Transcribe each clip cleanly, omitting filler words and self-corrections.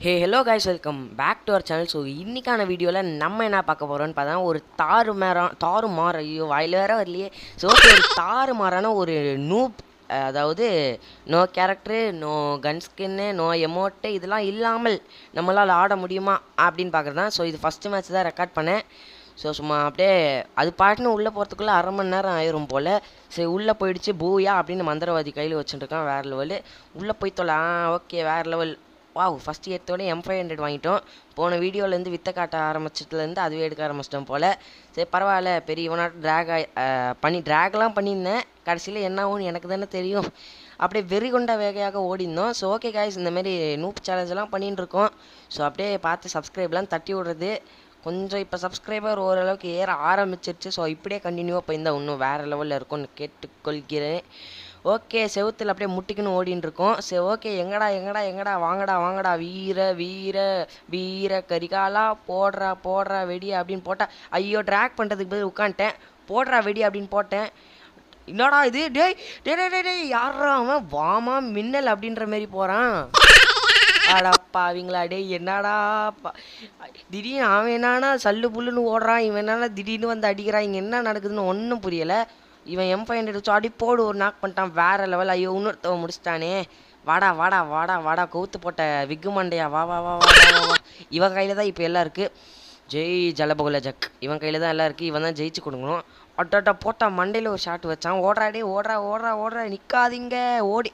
Hey hello guys, welcome back to our channel. So இன்றைக்கான வீடியோவில் நம்ம என்ன பார்க்க போகிறோம்னு பார்த்தா ஒரு தாறுமாற ஐயோ வாயில் வேற வரலையே. ஸோ ஓகே, ஒரு தாறுமாறான ஒரு நூப், அதாவது no character, no gun skin, no emote, இதெல்லாம் இல்லாமல் நம்மளால் ஆட முடியுமா அப்படின்னு பார்க்குறது தான். ஸோ இது ஃபஸ்ட்டு மேட்ச் தான் ரெக்கார்ட் பண்ணேன். ஸோ சும்மா அப்படியே அது பாட்டுன்னு உள்ளே போகிறதுக்குள்ளே அரை மணி நேரம் ஆயிரும் போல். சரி உள்ளே போயிடுச்சு பூயா அப்படின்னு மந்திரவாதி கையில் வச்சுட்டுருக்கான். வேறு லெவலு. உள்ளே போய் ஓகே வேறு லெவல். வாவ், ஃபஸ்ட்டு எடுத்தோடனே M500 வாங்கிட்டோம். போன வீடியோலேருந்து வித்த காட்ட ஆரம்பிச்சதுலேருந்து அதுவே எடுக்க ஆரம்பிச்சிட்டோம் போல். சரி பரவாயில்ல, பெரிய இவனாட்டு ட்ராக்லாம் பண்ணியிருந்தேன். கடைசியில் என்ன ஆகும்னு எனக்கு தானே தெரியும். அப்படியே வெறி கொண்ட வேகையாக ஓடிந்தோம். ஸோ ஓகே காய்ஸ், இந்தமாரி நூப் சேலஞ்செல்லாம் பண்ணின்னு இருக்கோம். ஸோ அப்படியே பார்த்து சப்ஸ்கிரைப்லாம் தட்டி விடுறது. கொஞ்சம் இப்போ சப்ஸ்கிரைபர் ஓரளவுக்கு ஏற ஆரம்பிச்சிருச்சு. ஸோ இப்படியே கண்டினியூவாக போயிருந்தால் இன்னும் வேறு லெவலில் இருக்கும்னு கேட்டுக்கொள்கிறேன். ஓகே, செவுத்தில் அப்படியே முட்டிக்குன்னு ஓடின்னு இருக்கோம். சரி ஓகே, எங்கடா வாங்கடா வீர கரிகாலா, போடுறா வெடி அப்படின்னு போட்டால் ஐயோ ட்ராக் பண்ணுறதுக்கு பதில் உட்காந்துட்டேன். போடுறா வெடி அப்படின்னு போட்டேன். என்னடா இது, டேய் யாரா அவன், வாமா மின்னல் அப்படின்ற மாரி போகிறான். அடாப்பா அவங்களா, டேய் என்னடா திடீர்னு அவன் என்னன்னா சல்லு புல்லுன்னு ஓடுறான், இவன் என்னன்னா திடீர்னு வந்து அடிக்கிறான். இங்கே என்ன நடக்குதுன்னு ஒன்றும் புரியலை. இவன் M500 வச்சு அடி போடு ஒரு நாக் பண்ணிட்டான். வேறு லெவல். ஐயோ இன்னொருத்தவன் முடிச்சிட்டானே. வாடா கவுத்து போட்ட விக்கு மண்டையா, வா. இவன் கையில் தான் இப்போ எல்லாம் இருக்குது. ஜெய் ஜலபகுல ஜக் இவன் கையில் தான் எல்லாம் இருக்குது. இவன் தான் ஜெயிச்சு கொடுக்கணும். அட்டா போட்டா மண்டையில் ஒரு ஷாட் வச்சான். ஓடுறா நிற்காதீங்க ஓடி.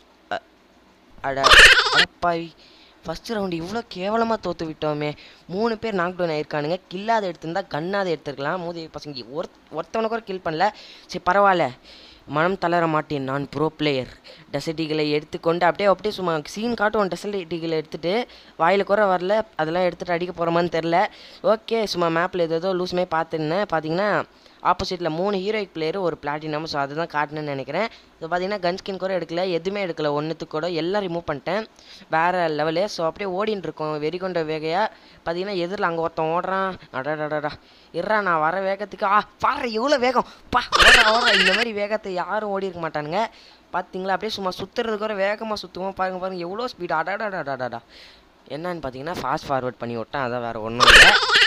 அடப்பாவி, ஃபஸ்ட்டு ரவுண்டு இவ்வளோ கேவலமாக தோற்று விட்டோமே. 3 பேர் நாக் டவுன் ஆயிருக்கானுங்க. கில்லாத எடுத்திருந்தா கன்னாத எடுத்துருக்கலாம். மூதி பசங்க ஒருத்தவனை கூட கில் பண்ணல. சரி பரவாயில்ல, மனம் தளர மாட்டேன், நான் ப்ரோ பிளேயர். டெசர்ட்டிகளை எடுத்துக்கொண்டு அப்படியே சும்மா சீன் காட்டுவோம். டெசர்ட்டிகளை எடுத்துகிட்டு வாயில் குறை வரல, அதெல்லாம் எடுத்துகிட்டு அடிக்க போகிறோமான்னு தெரில. ஓகே, சும்மா மேப்பில் ஏதோ லூஸுமே பார்த்துருந்தேன். பார்த்தீங்கன்னா ஆப்போசிட்டில் 3 ஹீரோயிக் பிளேயரு, ஒரு பிளாட்டினம். ஸோ அதுதான் காட்டணுன்னு நினைக்கிறேன். ஸோ பார்த்தீங்கன்னா கன்ஸ்கின் கூட எடுக்கல, எதுவுமே எடுக்கல, ஒன்றுத்துக்கு கூட எல்லாம் ரிமூவ் பண்ணிட்டேன். வேறு லெவலு. ஸோ அப்படியே ஓடின்னு இருக்கோம் வெறி கொண்ட வேகையாக. பார்த்தீங்கன்னா எதிரில் அங்கே ஒருத்தன் ஓடுறான். இறா நான் வர வேகத்துக்கு பாரு எவ்வளோ வேகம் ஓடுறா. இந்த மாதிரி வேகத்தை யாரும் ஓடி இருக்க மாட்டானுங்க. பார்த்தீங்களா, அப்படியே சும்மா சுற்றுறது கூட வேகமாக சுற்றுவோம். பாருங்க எவ்வளோ ஸ்பீடு. அடாடாடாடாடா என்னன்னு பார்த்தீங்கன்னா ஃபாஸ்ட் ஃபார்வர்ட் பண்ணி விட்டேன். அதான் வேறு ஒன்றும் இல்லை.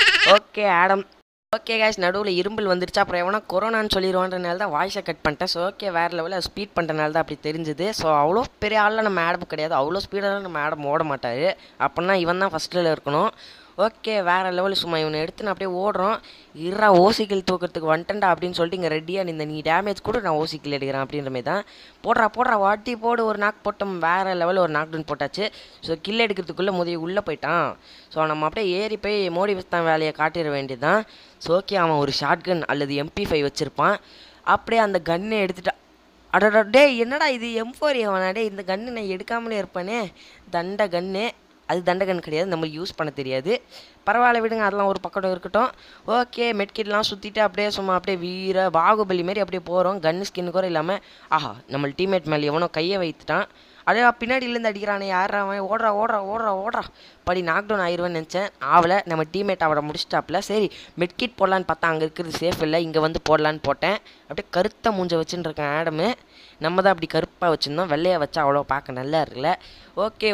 ஓகே கைஸ், நடுவில் இரும்பல் வந்துருச்சு. அப்புறம் எவனா கொரோனான்னு சொல்லிடுவான்றனால தான் வாய்ஸை கட் பண்ணிட்டேன். ஸோ ஓகே, வேறு லெவலில் ஸ்பீட் பண்ணுறனால தான் அப்படி தெரிஞ்சுது. ஸோ அவ்வளோ பெரிய ஆளில் நம்ம ஆடம் கிடையாது, அவ்வளோ ஸ்பீடெல்லாம் நம்ம ஆடம் ஓட மாட்டார். அப்படின்னா இவன் தான் ஃபஸ்ட்டில் இருக்கணும். ஓகே வேறு லெவலில் சும்மா இவனை எடுத்து நான் அப்படியே ஓடுறோம். ஓசிக்கில் தூக்கிறதுக்கு வந்துட்டேன்டா அப்படின்னு சொல்லிட்டு இங்கே ரெடியாக இந்த நீ டேமேஜ் கூட நான் ஓசிக்கில் எடுக்கிறேன் அப்படின்ற மாதிரி தான். போடுறா வாட்டி போடு ஒரு நாக் போட்டோம். வேறு லெவலில் ஒரு நாக் டவுன் போட்டாச்சு. ஸோ கில் எடுக்கிறதுக்குள்ளே உள்ளே போயிட்டான். ஸோ நம்ம அப்படியே ஏறி போய் மோடி தான் வேலையை காட்டிட வேண்டியது தான். ஸோ ஓகே, அவன் ஒரு ஷார்ட் கன் அல்லது MP5 வச்சுருப்பான். அப்படியே அந்த கன்னை எடுத்துட்டா. டேய் என்னடா இது M4 அவனாடே, இந்த கன்று நான் எடுக்காமலே இருப்பானே. தண்ட கன்று, அது தண்டகன் கிடையாது, நம்ம யூஸ் பண்ண தெரியாது. பரவாயில்ல விடுங்க, அதெல்லாம் ஒரு பக்கம் இருக்கட்டும். ஓகே, மெட்கிட்லாம் சுற்றிட்டு அப்படியே சும்மா அப்படியே வீர பாகுபலி மாரி அப்படியே போகிறோம். கன்னு ஸ்கின் கூட இல்லாமல். நம்ம டீம்மேட் மேலே எவனோ கையை வைத்துட்டான். பின்னாடியிலேருந்து அடிக்கிறானே யார் அவன். ஓடுறா படி நாக் டவுன் ஆயிடுவேன்னு நினச்சேன். ஆவலை, நம்ம டீம்மேட் அவரை முடிச்சிட்டாப்புல. சரி மெட்கிட் போடலான்னு பார்த்தா அங்கே இருக்கிறது சேஃப் இல்லை, இங்கே வந்து போடலான்னு போட்டேன். அப்படியே கருத்த மூஞ்ச வச்சுன்னு இருக்கேன் ஆடமு. நம்ம தான் அப்படி கருப்பாக வச்சுருந்தோம், வெள்ளையை வச்சா அவ்வளோ பார்க்க நல்லா இருக்குல்ல. ஓகே,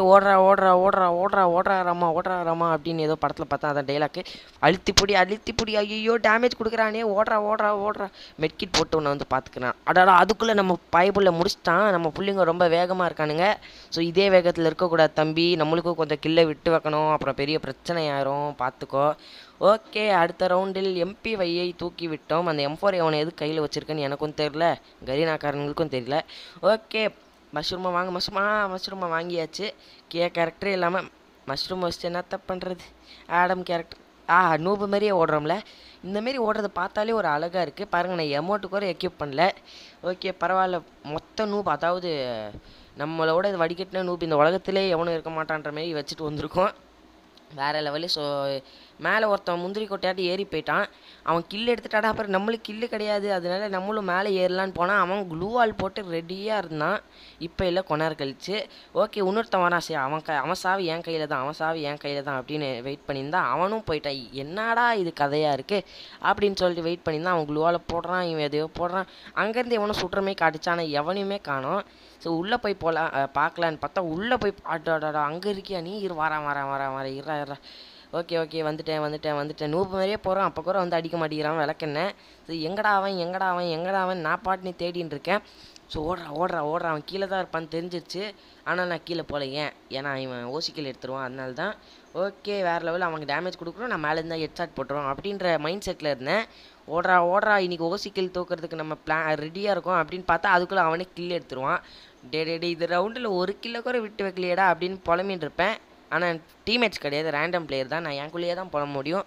ஓடுறாராமா அப்படின்னு ஏதோ படத்தில் பார்த்தா அதான் டைலாக்கு. அழுத்திப்புடி ஐயோ டேமேஜ் கொடுக்குறானே. ஓடுறா மெட்கிட் போட்டு ஒன்று வந்து பார்த்துக்கிறான். அதுக்குள்ளே நம்ம பைபிளில் முடிச்சிட்டான். நம்ம பிள்ளைங்க ரொம்ப வேகமாக இருக்கானுங்க. ஸோ இதே வேகத்தில் இருக்கக்கூடாது தம்பி, நம்மளுக்கும் கொஞ்சம் கில்லை விட்டு வைக்கணும், அப்புறம் பெரிய பிரச்சனை ஆயிரும், பார்த்துக்கோ. ஓகே, அடுத்த ரவுண்டில் MP5ஐ தூக்கி விட்டோம். அந்த M4 அவனை எது கையில் வச்சுருக்கேன்னு எனக்கும் தெரியல, கரீனாக்காரங்களுக்கும் தெரியல. ஓகே, மஷ்ரூமை வாங்கியாச்சு. கேரக்டரே இல்லாமல் மஷ்ரூம் வச்சு என்னத்த பண்ணுறது. ஆடம் கேரக்டர் நூபு மாதிரியே ஓடுறோம்ல. இந்தமாரி ஓடுறது பார்த்தாலே ஒரு அழகாக இருக்குது. பாருங்கள், நான் எமௌண்ட்டு கூட எக்யூப் பண்ணல. ஓகே பரவாயில்ல, மொத்த நூப், அதாவது நம்மளோட இது வடிகட்டின நூப் இந்த உலகத்திலே எவனும் இருக்க மாட்டான்ற மாரி வச்சுட்டு வந்திருக்கோம். வேறு லெவலு. ஸோ மேலே ஒருத்தன் முந்திரி கொட்டையாட்டி ஏறி போயிட்டான். அவன் கில் எடுத்துட்டாடா. அப்புறம் நம்மளுக்கு கில்லு கிடையாது, அதனால நம்மளும் மேலே ஏறலான்னு போனால் அவன் க்ளூவால் போட்டு ரெடியாக இருந்தான். இப்போ இல்லை கொஞ்ச நேரம் கழிச்சு ஓகே இன்னொருத்தன் வரான். சரி அவன் சாவி என் கையில் தான், அவன் சாவி என் கையில் தான் அப்படின்னு வெயிட் பண்ணியிருந்தான். அவனும் போயிட்டான். என்னடா இது கதையாக இருக்குது அப்படின்னு சொல்லிட்டு வெயிட் பண்ணியிருந்தான். அவன் க்ளூவால் போடுறான், இவன் எதையோ போடுறான். அங்கேருந்து எவனும் சுடுறமே காட்டுச்சான், ஆனால் எவனையுமே காணோம். ஸோ உள்ளே போய் போகலாம் பார்க்கலான்னு பார்த்தா உள்ளே போய் ஆட்டாடா அங்கே இருக்கியா நீ, வரேன் இருறா. ஓகே வந்துட்டேன். நூப் மாதிரியே போகிறான். அப்போ கூட வந்து அடிக்க மாட்டேங்கிறான் விளக்கெண்ண. ஸோ எங்கடா அவன் நான் பாட்டுன்னு தேடின்னு இருக்கேன். ஸோ ஓடுறா அவன் கீழே தான் இருப்பான்னு தெரிஞ்சிருச்சு. ஆனால் நான் கீழே போகல. ஏன்னா இவன் ஓசிக்கல் எடுத்துருவான், அதனால தான். ஓகே வேறு லெவலில் அவனுக்கு டேமேஜ் கொடுக்குறோம், நான் மேலே இருந்தால் ஹெட்ஷாட் போட்டுருவோம் அப்படின்ற மைண்ட் செட்டில் இருந்தேன். ஓடுறா இன்றைக்கி ஓசிக்கல் தூக்கிறதுக்கு நம்ம ரெடியாக இருக்கோம் அப்படின்னு பார்த்தா அதுக்குள்ளே அவனே கில் எடுத்துருவான். டே இது ரவுண்டில் ஒரு கில்லை கூட விட்டு வைக்கலையடா அப்படின்னு புலம்பின்னு இருப்பேன். ஆனால் டீம்மேட்ஸ் கிடையாது, ரேண்டம் பிளேயர் தான். நான் எனக்குள்ளேயே தான் புலம்ப முடியும்.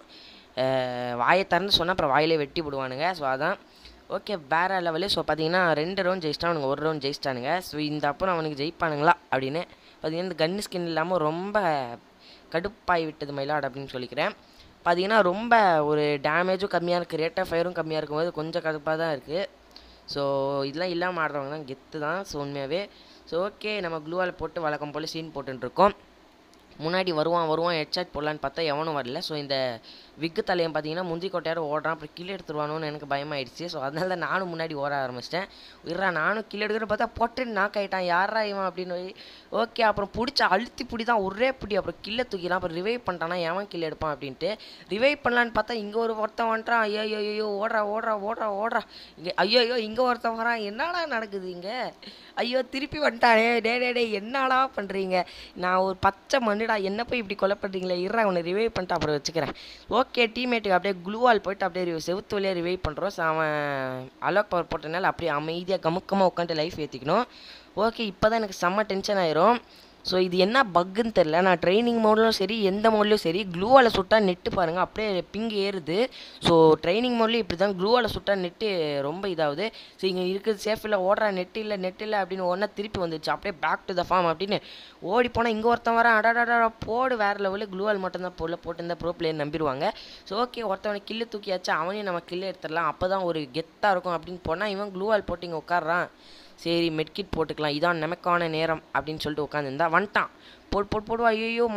வாயை திறந்து சொன்னால் அப்புறம் வாயிலே வெட்டி விடுவானுங்க. ஸோ அதான் ஓகே வேறு லெவலு. ஸோ பார்த்தீங்கன்னா 2 ரவுண்ட் ஜெயிச்சிட்டான், அவனுங்க 1 ரவுண்ட் ஜெயிச்சிட்டானுங்க. ஸோ இந்த அப்புறம் அவனுக்கு ஜெயிப்பானுங்களா அப்படின்னு பார்த்தீங்கன்னா இந்த கன்னு ஸ்கின் இல்லாமல் ரொம்ப கடுப்பாகி விட்டது மயிலாடு அப்படின்னு சொல்லிக்கிறேன். பார்த்தீங்கன்னா ரொம்ப ஒரு டேமேஜும் கம்மியாக இருக்குது, ரேட் ஆஃப் ஃபயரும் கம்மியாக இருக்கும்போது கொஞ்சம் கடுப்பாக தான் இருக்குது. ஸோ இதெல்லாம் இல்லாமல் ஆடுறவங்க தான் கெத்து தான். ஸோ உண்மையாகவே ஸோ ஓகே நம்ம க்ளூவால் போட்டு வழக்கம் போல் சீன் போட்டுருக்கோம். முன்னாடி வருவான் ஹெட்ஷாட் போடலான்னு பார்த்தா எவனும் வரல. ஸோ இந்த விக்கு தலையம் பார்த்தீங்கன்னா முந்தி கொட்டையார் ஓடுறான். அப்புறம் கில் எடுத்துருவானோன்னு எனக்கு பயமாயிடுச்சு. ஸோ அதனால தான் நானும் முன்னாடி ஓட ஆரம்பிச்சிட்டேன். நானும் கில் எடுக்கிற பார்த்தா போட்டு நாக் ஆகிட்டான். யாரா இவன் அப்படின்னு. ஓகே அப்புறம் பிடிச்ச அழுத்தி பிடி தான் ஒரே பிடி. அப்புறம் கில்லை தூக்கிலாம். அப்புறம் ரிவைவ் பண்ணிட்டானா எவன் கில் எடுப்பான் அப்படின்ட்டு ரிவைவ் பண்ணலான்னு பார்த்தா இங்கே ஒருத்தன் வந்துட்டான். ஐயோ ஓடுறா இங்கே. ஐயோ இங்கே ஒருத்தன் வரான். என்னடா நடக்குது இங்கே? ஐயோ திருப்பி வந்துட்டானே. டே என்னடா பண்ணுறீங்க? நான் ஒரு பச்சை மண்ணுடா, என்ன போய் இப்படி கொலை பண்ணுறீங்களே. அவனை ரிவைவ் பண்ணிட்டு அப்புறம் வச்சுக்கிறேன். ஓகே டீம்மேட்டுக்கு அப்படியே க்ளூவால் போயிட்டு அப்படியே செவுத்து வழியாக ரிவைவ் பண்ணுறோம். ஸோ அவன் அலோக் பவர் போட்டனால அப்படியே அமைதியாக கமுக்கமாக உட்காந்துட்டு லைஃப் ஏற்றிக்கணும். ஓகே இப்போ தான் எனக்கு செம்ம டென்ஷன் ஆயிரும். ஸோ இது என்ன பக்குன்னு தெரில. நான் ட்ரைனிங் மோட்லையும் சரி எந்த மோட்லையும் சரி க்ளூவால் சுட்டால் நெட்டு பாருங்கள் அப்படியே பிங்க் ஏறுது. ஸோ ட்ரைனிங் மோட்லேயும் இப்படி தான் க்ளூவால் சுட்டால் நெட்டு ரொம்ப இதாகுது. ஸோ இங்கே இருக்குது சேஃப் இல்லை, ஓடுறா நெட் இல்லை அப்படின்னு ஒன்றா திருப்பி வந்துடுச்சு. அப்படியே பேக் டு த ஃபார்ம் அப்படின்னு ஓடி போனால் இங்கே ஒருத்தன் வரான். அடாடா போடு வேறு லெவலில் க்ளூவால் மட்டும்தான் போட்டிருந்தா ப்ரோ பிளேயர் நம்பிடுவாங்க. ஸோ ஓகே ஒருத்தவனை கில்லு தூக்கியாச்சு, அவனையும் நம்ம கில்லு எடுத்துடலாம், அப்போ தான் ஒரு கெத்தாக இருக்கும் அப்படின்னு போனால் இவன் க்ளூவால் போட்டு இங்கே உட்காடுறான். சரி மெட்கிட் போட்டுக்கலாம், இதான் நமக்கான நேரம் அப்படின்னு சொல்லிட்டு உட்காந்துருந்தா வந்துட்டான். போடுவா. ஐயோ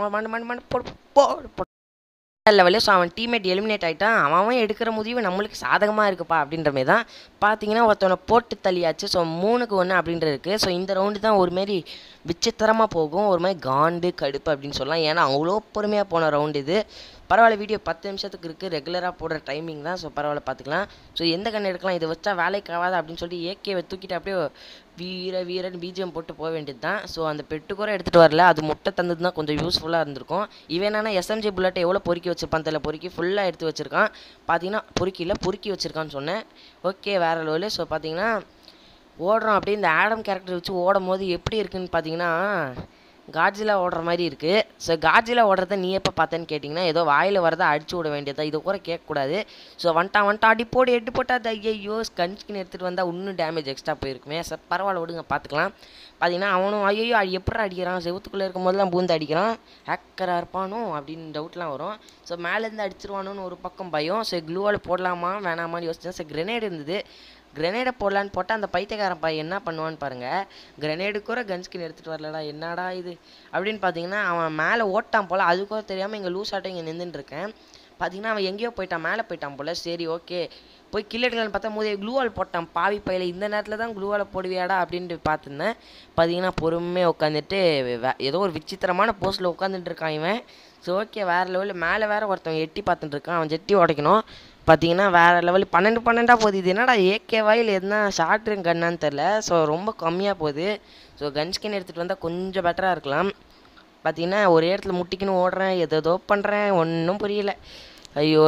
போடு லெவலில். ஸோ அவன் டீம்மேட் எலிமினேட் ஆகிட்டான். அவன் எடுக்கிற முடிவு நம்மளுக்கு சாதகமாக இருக்குப்பா அப்படின்ற மாதிரி தான் பார்த்தீங்கன்னா ஒருத்தவனை போட்டு தள்ளியாச்சு. ஸோ 3-1 அப்படின்றது இருக்குது. ஸோ இந்த ரவுண்டு தான் ஒருமாரி விசித்திரமாக போகும், ஒரு மாதிரி காண்டு கடுப்பு அப்படின்னு சொல்லலாம். ஏன்னா அவ்வளோ பொறுமையாக போன ரவுண்டு இது. பரவாயில்ல வீடியோ 10 நிமிஷத்துக்கு இருக்குது, ரெகுலராக போடுற டைமிங் தான். ஸோ பரவாயில்ல பார்த்துக்கலாம். ஸோ எந்த கண்ணு எடுக்கலாம், இதை வச்சா வேலைக்கு ஆகாது அப்படின்னு சொல்லிட்டு ஏகேவை தூக்கிட்டு அப்படியே வீரன் பிஜிஎம் போட்டு போக வேண்டியது தான். ஸோ அந்த பெட்டு கூட எடுத்துகிட்டு வரல, அது முட்டை தந்தது தான் கொஞ்சம் யூஸ்ஃபுல்லாக இருந்திருக்கும். இவன் என்னன்னா எஸ்எம்ஜி புல்லட்டை எவ்வளோ பொறுக்கி வச்சிருப்பான் தெரியல, பொறுக்கி ஃபுல்லாக எடுத்து வச்சிருக்கான். பார்த்தீங்கன்னா பொறுக்கி வச்சிருக்கான்னு சொன்னேன். ஓகே வேறு லெவலு. ஸோ பார்த்தீங்கன்னா ஓடுறோம் அப்படியே இந்த ஆடம் கேரக்டர் வச்சு ஓடும் போது எப்படி இருக்குன்னு பார்த்தீங்கன்னா காட்ஜிலா ஓடுற மாதிரி இருக்குது. ஸோ காட்ஜிலா ஓடுறத நீ எப்போ பார்த்தேன்னு கேட்டிங்கன்னா ஏதோ வாயில் வரதை அடிச்சு விட வேண்டியதா, இது கூட கேட்கக்கூடாது. ஸோ வந்துட்டான் அடி போட்டு எட்டு போட்டால் ஐயோ கன்ஸ்கின் எடுத்துகிட்டு வந்தால் இன்னும் டேமேஜ் எக்ஸ்ட்ரா போயிருக்குமே. சார் பரவாயில்ல விடுங்க பார்த்துக்கலாம். பார்த்தீங்கன்னா அவனும் ஐயோ எப்படி அடிக்கிறான், செவத்துக்குள்ளே இருக்கும் போதெல்லாம் பூந்து அடிக்கிறான், ஹேக்கராக இருப்பானோ அப்படின்னு டவுட்லாம் வரும். ஸோ மேலேருந்து அடிச்சிருவானோன்னு ஒரு பக்கம் பயம். ஸோ க்ளூவால் போடலாமா வேணாமான்னு யோசிச்சேன். ஸோ கிரெனேட் இருந்தது, கிரெனேடை போடலான்னு போட்டால் அந்த பைத்தியக்காரன் பையன் என்ன பண்ணுவான்னு பாருங்கள். கிரெனேடு கூட கன்ஸ்கின் எடுத்துகிட்டு வரலடா, என்னடா இது அப்படின்னு பார்த்தீங்கன்னா அவன் மேலே ஓட்டான் போல், அது கூட தெரியாமல் இங்கே லூஸ் ஆட்டம் இங்கே நின்றுட்டுருக்கேன். பார்த்தீங்கன்னா அவன் எங்கேயோ போயிட்டான், மேலே போயிட்டான் போல். சரி ஓகே போய் கில் எடுக்கலான்னு பார்த்தா போதே க்ளூவால் போட்டான். பாவி பையில இந்த நேரத்தில் தான் க்ளூவால் போடுவியாடா அப்படின்ட்டு பார்த்துருந்தேன். பார்த்தீங்கன்னா பொறுமையாக உட்காந்துட்டு ஏதோ ஒரு விசித்திரமான போஸ்ட்டில் உட்காந்துட்டு இருக்கான் இவன். ஸோ ஓகே வேறு லெவலில் மேலே வேறு ஒருத்தவங்க எட்டி பார்த்துட்டு இருக்கான், அவன் ஜெட்டி உடைக்கணும். பார்த்தீங்கன்னா வேறு லெவல் 12 போகுது. இது என்னடா ஏகே வாயில் எதுனா ஷார்ட்ருங்க கன்னான்னு தெரில. ஸோ ரொம்ப கம்மியாக போகுது. ஸோ கன்ஸ்கின் எடுத்துகிட்டு வந்தால் கொஞ்சம் பெட்டராக இருக்கலாம். பார்த்தீங்கன்னா ஒரு இடத்துல முட்டிக்குன்னு ஓடுறேன், ஏதோ பண்ணுறேன், ஒன்றும் புரியல. ஐயோ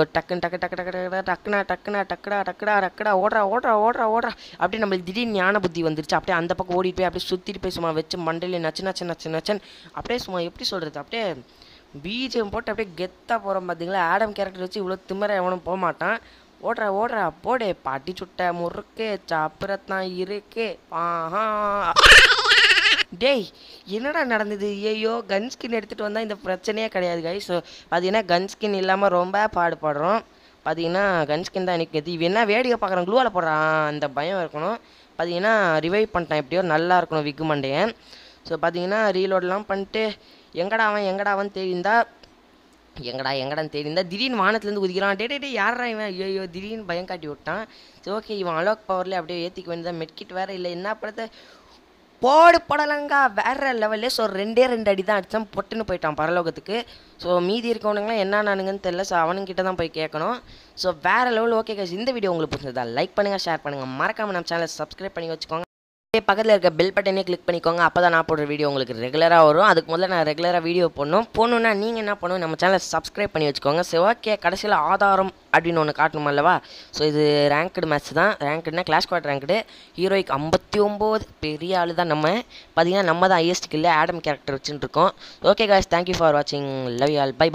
டக்குடா ஓடுறா அப்படியே நம்மளுக்கு திடீர்னு ஞான புத்தி வந்துருச்சு. அப்படியே அந்த பக்கம் ஓடிட்டு போய் அப்படியே சுற்றிட்டு போய் சும்மா வச்சு மண்டையில் நச்சு அப்படியே சும்மா எப்படி சொல்கிறது, அப்படியே பிஜிஎம் போட்டு அப்படியே கெத்தாக போகிறோம். பார்த்தீங்களா ஆடம் கேரக்டர் வச்சு இவ்வளோ திமிர எவனும் போக மாட்டான். ஓடுறா போடே பாட்டி சுட்ட முறுக்கு சாப்பிடத்தான் இருக்கு. ஆஹா டேய் என்னடா நடந்தது? ஐயோ கன் ஸ்கின் எடுத்துகிட்டு வந்தால் இந்த பிரச்சனையே கிடையாது கைஸ். ஸோ பார்த்தீங்கன்னா கன் ஸ்கின் இல்லாமல் ரொம்ப பாடுபடுறோம். பார்த்தீங்கன்னா கன் ஸ்கின் தான் எனக்கு எது என்ன வேடிக்கை பார்க்குறேன். க்ளூவில் போடுறான் அந்த பயம் இருக்கணும். பார்த்தீங்கன்னா ரிவைவ் பண்ணிட்டான் எப்படியோ நல்லா இருக்கணும் விக்கு மண்டையன். ஸோ பார்த்தீங்கன்னா ரீலோடெலாம் பண்ணிட்டு எங்கடா அவன் தெரிந்தா எங்கடான்னு தெரிந்தா திடீர்னு வானத்துலேருந்து குதிக்கிறான். டே யாரா இவன்? ஐயோ திடீர்னு பயம் காட்டி விட்டான். சரி ஓகே இவன் அலோக் பவரில் அப்படியே ஏற்றிக்க வேண்டியதான். மெட்கிட் வேறு இல்லை என்ன படத்தை போடலங்கா வேறு லெவல்லே. ஸோ 2 அடி தான் அடித்தான் பொட்டுன்னு போயிட்டான் பரலோகத்துக்கு. ஸோ மீதி இருக்கவனுங்களாம் என்ன நானுங்கன்னு தெரில. ஸோ அவனுங்கிட்ட தான் போய் கேட்கணும். ஸோ வேறு லெவல். ஓகே கைஸ் இந்த வீடியோ உங்களுக்கு பிடிச்சிருந்தா லைக் பண்ணுங்கள், ஷேர் பண்ணுங்கள், மறக்காமல் நம்ம சேனலை சப்ஸ்கிரைப் பண்ணி வச்சுக்கோங்க. பக்கத்தில் இருக்க பெல் பட்டனே கிளிக் பண்ணிக்கோங்க. அப்போ தான் நான் போடுற வீடியோ உங்களுக்கு ரெகுலராக வரும். அதுக்கு முதல்ல நான் ரெகுலராக வீடியோ போடணுன்னா நீங்கள் என்ன பண்ணணும், நம்ம சேனலை சப்ஸ்கிரைப் பண்ணி வச்சுக்கோங்க. சரி ஓகே கடைசியில் ஆதாரம் அப்படின்னு ஒன்று காட்டணும் அல்லவா? ஸோ இது ரேங்க்டு மேட்ச் தான். ரேங்க்டுனா கிளாஸ் ஸ்குவாட் ரேங்க்டு. ஹீரோய்க்கு 59 பெரிய ஆள் தான். நம்ம பார்த்தீங்கன்னா நம்ம தான் ஹையஸ்ட் கில்ல ஆடம் கேரக்டர் வச்சுட்டு இருக்கோம். ஓகே காய்ஸ் தேங்க்யூ ஃபார் வாட்சிங். Love you all. Bye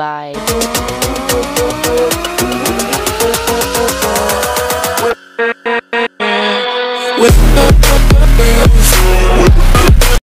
bye.